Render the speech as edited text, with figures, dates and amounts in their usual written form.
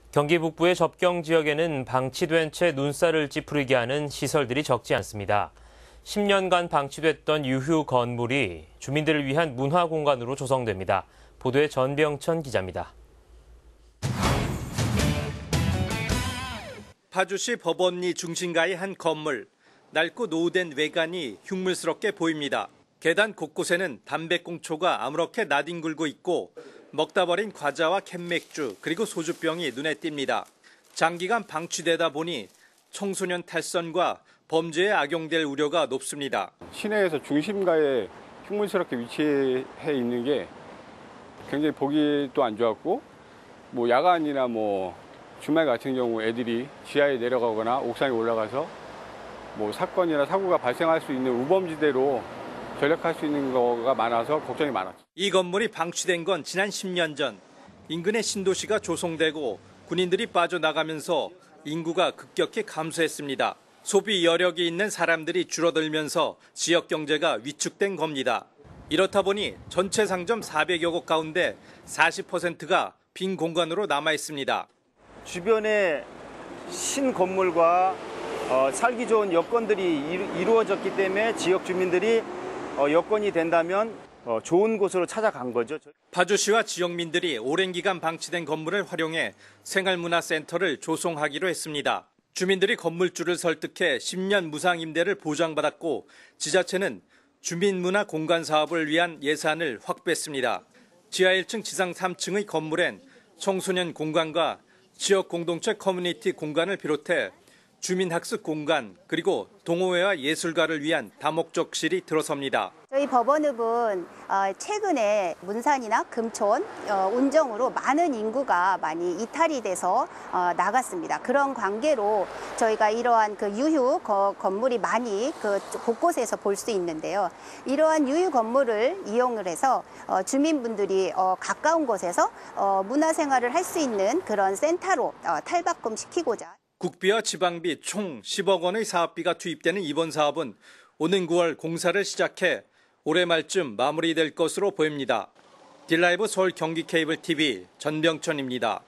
경기 북부의 접경 지역에는 방치된 채 눈살을 찌푸리게 하는 시설들이 적지 않습니다. 10년간 방치됐던 유휴 건물이 주민들을 위한 문화 공간으로 조성됩니다. 보도에 전병천 기자입니다. 파주시 법원리 중심가의 한 건물, 낡고 노후된 외관이 흉물스럽게 보입니다. 계단 곳곳에는 담배꽁초가 아무렇게 나뒹굴고 있고 먹다 버린 과자와 캔맥주 그리고 소주병이 눈에 띕니다. 장기간 방치되다 보니 청소년 탈선과 범죄에 악용될 우려가 높습니다. 시내에서 중심가에 흉물스럽게 위치해 있는 게 굉장히 보기도 안 좋았고, 야간이나 주말 같은 경우 애들이 지하에 내려가거나 옥상에 올라가서 사건이나 사고가 발생할 수 있는 우범지대로 전락할 수 있는 거가 많아서 걱정이 많았죠. 이 건물이 방치된 건 지난 10년 전 인근의 신도시가 조성되고 군인들이 빠져나가면서 인구가 급격히 감소했습니다. 소비 여력이 있는 사람들이 줄어들면서 지역 경제가 위축된 겁니다. 이렇다 보니 전체 상점 400여 곳 가운데 40%가 빈 공간으로 남아 있습니다. 주변에 신건물과 살기 좋은 여건들이 이루어졌기 때문에 지역 주민들이 여건이 된다면 좋은 곳으로 찾아간 거죠. 파주시와 지역민들이 오랜 기간 방치된 건물을 활용해 생활문화센터를 조성하기로 했습니다. 주민들이 건물주를 설득해 10년 무상임대를 보장받았고 지자체는 주민문화 공간 사업을 위한 예산을 확보했습니다. 지하 1층 지상 3층의 건물엔 청소년 공간과 지역 공동체 커뮤니티 공간을 비롯해 주민학습 공간 그리고 동호회와 예술가를 위한 다목적실이 들어섭니다. 저희 법원읍은 최근에 문산이나 금촌, 운정으로 많은 인구가 많이 이탈이 돼서 나갔습니다. 그런 관계로 저희가 이러한 유휴 건물이 많이 곳곳에서 볼 수 있는데요. 이러한 유휴 건물을 이용을 해서 주민분들이 가까운 곳에서 문화생활을 할 수 있는 그런 센터로 탈바꿈시키고자. 국비와 지방비 총 10억 원의 사업비가 투입되는 이번 사업은 오는 9월 공사를 시작해 올해 말쯤 마무리될 것으로 보입니다. 딜라이브 서울 경기 케이블 TV 전병천입니다.